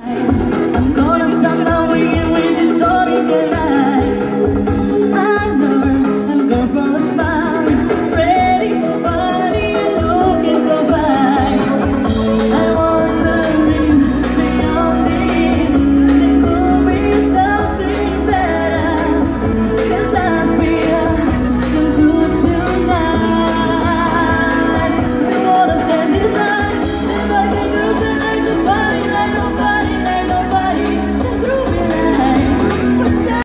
I'm gonna stop the wind when you don't even